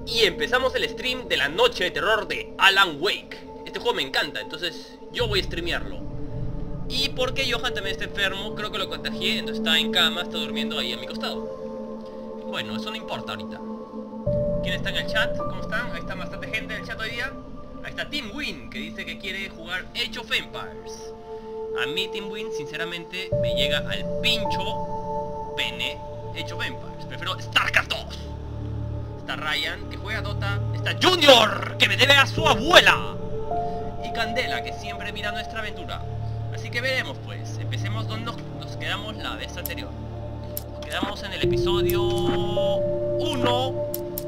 Y empezamos el stream de la noche de terror de Alan Wake. Este juego me encanta, entonces yo voy a streamearlo. Y porque Johan también está enfermo, creo que lo contagié, entonces está en cama, está durmiendo ahí a mi costado. Bueno, eso no importa ahorita. ¿Quién está en el chat? ¿Cómo están? Ahí está bastante gente en el chat hoy día. Ahí está Team Win, que dice que quiere jugar Age of Empires. A mí Team Win, sinceramente, me llega al pincho pene Age of Empires. Prefiero StarCraft 2. Está Ryan, que juega Dota. Está Junior, que me debe a su abuela. Y Candela, que siempre mira nuestra aventura. Así que veremos pues. Empecemos donde nos quedamos la vez anterior. Nos quedamos en el episodio 1,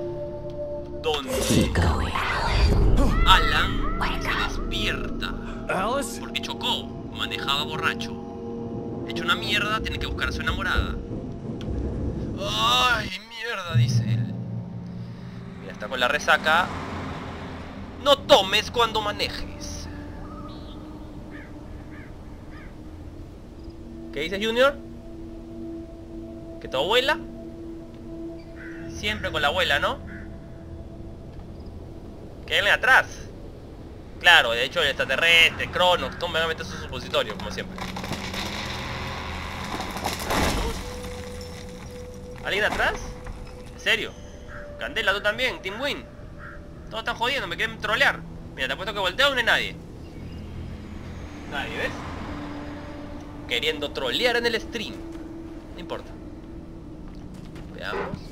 donde Alan se despierta porque chocó, manejaba borracho. Hecho una mierda, tiene que buscar a su enamorada. Ay, mierda, dice él. Mira, está con la resaca. No tomes cuando manejes. ¿Qué dices, Junior? ¿Que tu abuela? Siempre con la abuela, ¿no? Que viene atrás. Claro, de hecho el extraterrestre, Cronos, todos me van a meter su supositorio, como siempre. ¿Alguien atrás? ¿En serio? Candela, tú también, Team Win. Todos están jodiendo, me quieren trolear. Mira, te apuesto que volteo y no hay nadie. Nadie, ¿ves? Queriendo trolear en el stream. No importa. Veamos.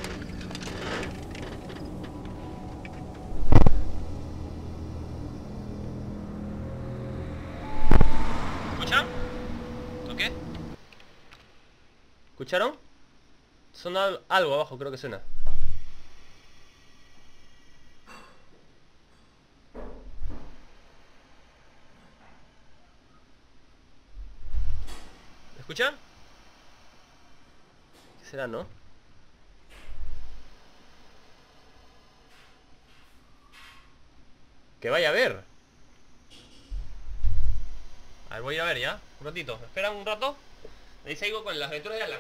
¿Escuchan? ¿O qué? ¿Escucharon? Suena algo abajo, creo que suena. ¿Escuchan? ¿Qué será, no? Que vaya a ver. A ver, voy a ir a ver ya. Un ratito. ¿Esperan un rato? Ahí sigo con las aventuras de Alan.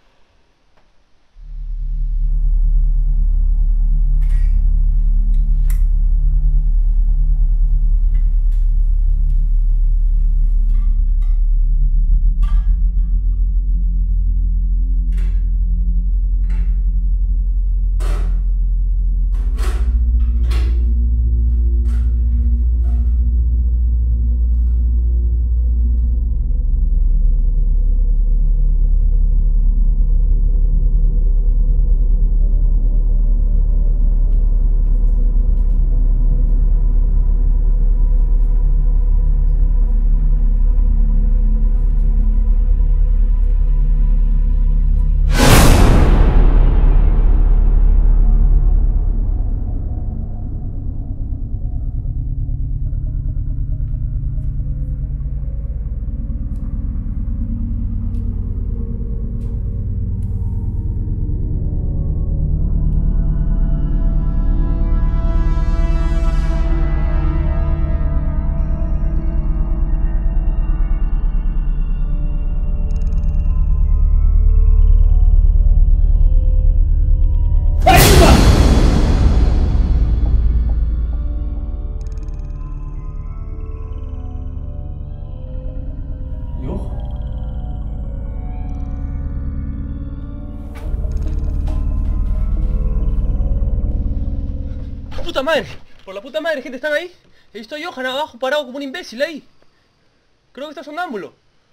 ¡Puta madre! Por la puta madre, gente, ¿están ahí? He visto a Johan abajo parado como un imbécil ahí. Creo que está sonámbulo.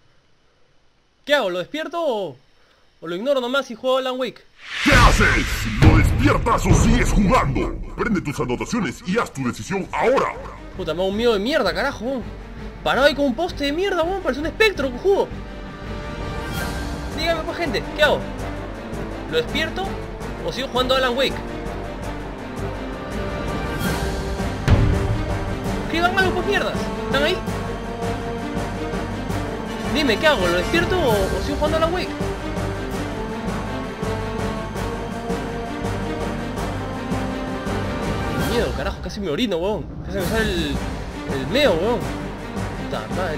¿Qué hago? ¿Lo despierto o lo ignoro nomás y juego Alan Wake? ¿Qué haces? ¿Lo despiertas o sigues jugando? Prende tus anotaciones y haz tu decisión ahora. Puta, me da un miedo de mierda, carajo, weón. Parado ahí como un poste de mierda, weón. Parece un espectro, cojudo. Dígame pues, gente, ¿qué hago? ¿Lo despierto o sigo jugando Alan Wake? Escriban algo, pues, mierdas. ¿Están ahí? Dime, ¿qué hago? ¿Lo despierto o sigo jugando Alan Wake? Qué miedo, carajo, casi me orino, weón. Casi me sale el meo, weón. Puta madre.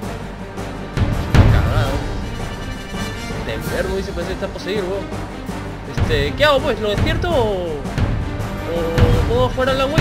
Cagado. Está enfermo, dice, parece que está poseído, weón. ¿Qué hago pues? ¿Lo despierto o para Alan Wake.